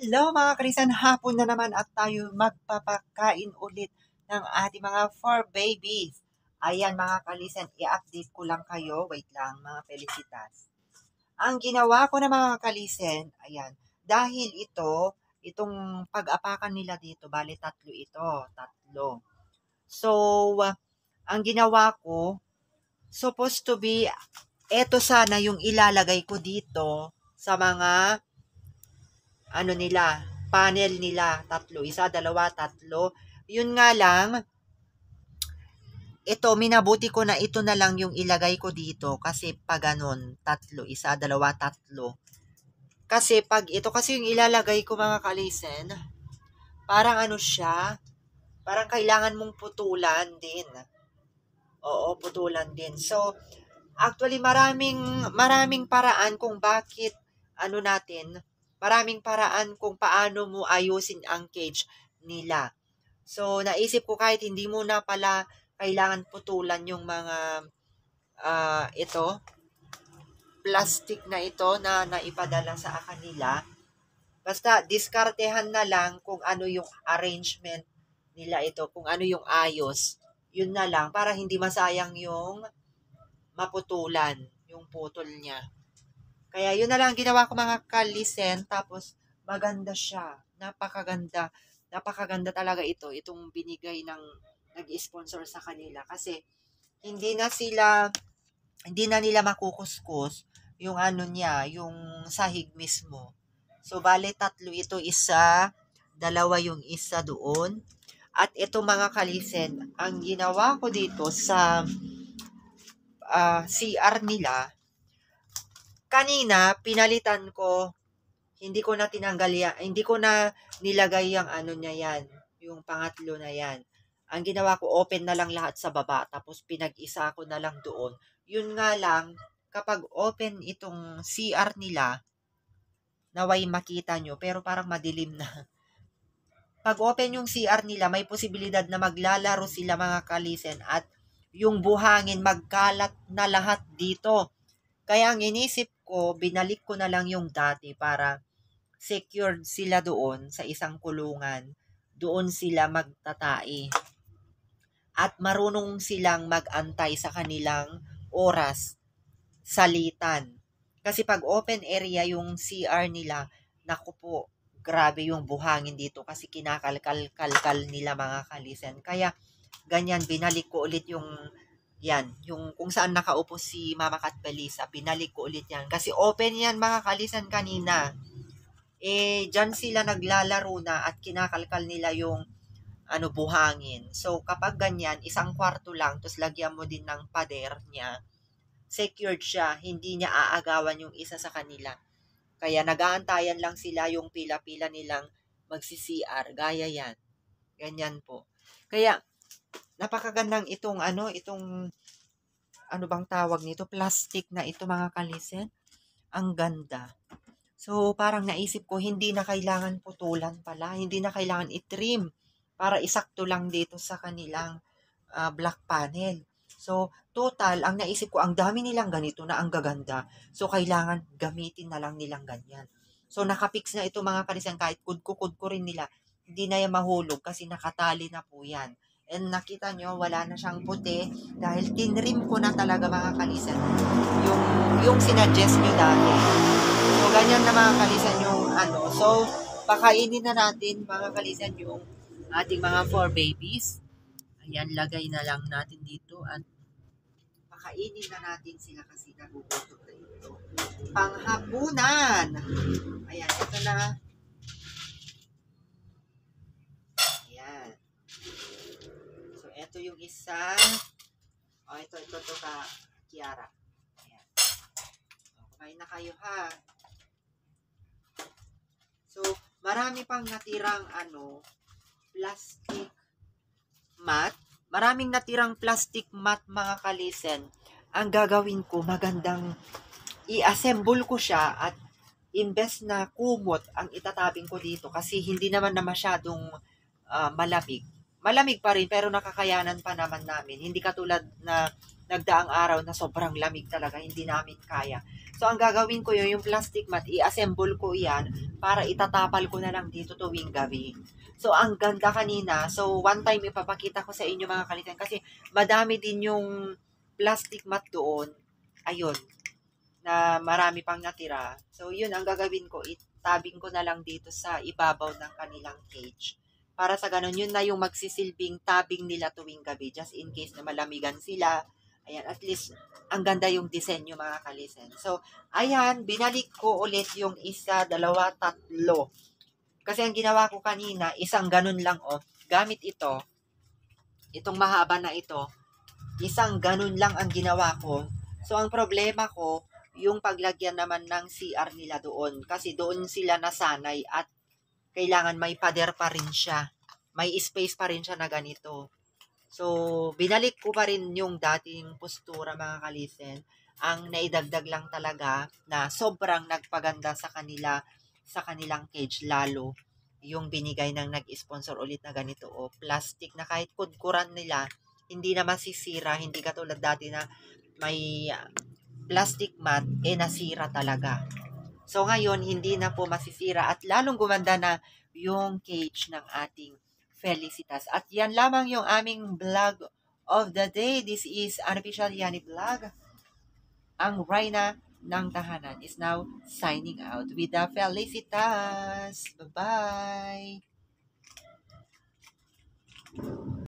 Hello mga karisan, hapon na naman at tayo magpapakain ulit ng ating mga fur babies. Ayan mga kalisan, i-update ko lang kayo. Wait lang mga felicitas. Ang ginawa ko na mga kalisen, ayan, dahil itong pag-apakan nila dito, bali tatlo ito, tatlo. So, ang ginawa ko, supposed to be, eto sana yung ilalagay ko dito sa mga nila, panel nila, tatlo. Isa, dalawa, tatlo. Yun nga lang, ito, minabuti ko na ito na lang yung ilagay ko dito kasi pag ganun, tatlo. Isa, dalawa, tatlo. Kasi pag ito kasi yung ilalagay ko mga kalisen, parang ano siya, parang kailangan mong putulan din. Oo, putulan din. So, actually maraming paraan kung bakit maraming paraan kung paano mo ayusin ang cage nila. So, naisip ko kahit hindi mo na pala kailangan putulan yung mga ito, plastic na ito na naipadala sa kanila. Basta diskartehan na lang kung ano yung arrangement nila ito, kung ano yung ayos. Yun na lang para hindi masayang yung maputulan, yung putol niya. Kaya yun na lang ginawa ko mga kalisen, tapos maganda siya. Napakaganda. Napakaganda talaga ito. Itong binigay ng nag-sponsor sa kanila. Kasi hindi na nila makukuskus yung ano niya, yung sahig mismo. So, bale tatlo ito, isa, dalawa yung isa doon. At ito mga kalisen, ang ginawa ko dito sa CR nila, kanina, pinalitan ko, hindi ko na tinanggal yan, hindi ko na nilagay yung ano niya yan, yung pangatlo na yan. Ang ginawa ko, open na lang lahat sa baba, tapos pinag-isa ko na lang doon. Yun nga lang, kapag open itong CR nila, naway makita nyo, pero parang madilim na. Pag open yung CR nila, may posibilidad na maglalaro sila mga kalisen at yung buhangin magkalat na lahat dito. Kaya ang inisip ko, binalik ko na lang yung dati para secured sila doon sa isang kulungan. Doon sila magtatae. At marunong silang mag-antay sa kanilang oras, salitan. Kasi pag open area yung CR nila, naku po, grabe yung buhangin dito kasi kinakalkal nila mga kalisen. Kaya ganyan, binalik ko ulit yung kung saan nakaupo si Mama Kat Belisa, binalik ko ulit yan. Kasi open yan mga kalisan kanina. Dyan sila naglalaro na at kinakalkal nila yung buhangin. So, kapag ganyan, isang kwarto lang, tapos lagyan mo din ng pader niya, secured siya, hindi niya aagawan yung isa sa kanila. Kaya nag-aantayan lang sila yung pila-pila nilang magsi-CR, gaya yan. Ganyan po. Kaya, napakagandang itong ano bang tawag nito, plastic na ito mga kalisen. Ang ganda. So, parang naisip ko, hindi na kailangan putulan pala, hindi na kailangan itrim para isakto lang dito sa kanilang black panel. So, total, ang naisip ko, ang dami nilang ganito na ang gaganda. So, kailangan gamitin na lang nilang ganyan. So, nakapix na ito mga kalisan, kahit kudko rin nila, hindi na yan mahulog kasi nakatali na po yan. And nakita nyo, wala na siyang puti dahil tinrim ko na talaga mga kalisan yung sinuggest nyo dati. So, ganyan na mga kalisan yung So, pakainin na natin mga kalisan yung ating mga 4 babies. Ayan, lagay na lang natin dito at pakainin na natin sila kasi nagugutom na ito. Panghapunan! Ayan, ito na. Ayan. So, ito yung isa. Ito ka, Kiara. Ayan. Kumain na kayo ha. So, marami pang natirang plastic mat. Maraming natirang plastic mat mga kalisen. Ang gagawin ko, magandang i-assemble ko siya at imbes na kumot ang itatabing ko dito kasi hindi naman na masyadong malamig. Malamig pa rin pero nakakayanan pa naman namin. Hindi katulad na nagdaang araw na sobrang lamig talaga, hindi namin kaya. So, ang gagawin ko yun, yung plastic mat, i-assemble ko yan para itatapal ko na lang dito tuwing gabi. So, ang ganda kanina. So, one time ipapakita ko sa inyo mga kalitan kasi madami din yung plastic mat doon. Ayun, na marami pang natira. So, yun ang gagawin ko. Itabing ko na lang dito sa ibabaw ng kanilang cage. Para sa ganun, yun na yung magsisilbing tabing nila tuwing gabi. Just in case na malamigan sila. Ayan, at least, ang ganda yung disenyo mga kalisen. So, ayan, binalik ko ulit yung isa, dalawa, tatlo. Kasi ang ginawa ko kanina, isang ganun lang, oh. Gamit ito, itong mahaba na ito, isang ganun lang ang ginawa ko. So, ang problema ko, yung paglagyan naman ng CR nila doon. Kasi doon sila nasanay at kailangan may pader pa rin siya. May space pa rin siya na ganito. So, binalik ko pa rin yung dating postura mga kalisen. Ang naidagdag lang talaga na sobrang nagpaganda sa kanila, sa kanilang cage, lalo yung binigay ng nag-sponsor ulit na ganito o plastic na kahit kudkuran nila, hindi na masisira, hindi katulad dati na may plastic mat, nasira talaga. So ngayon, hindi na po masisira at lalong gumanda na yung cage ng ating Felicitas. At yan lamang yung aming vlog of the day. This is Unofficial Yani Vlog. Ang Rhina ng Tahanan is now signing out with the Felicitas. Bye-bye!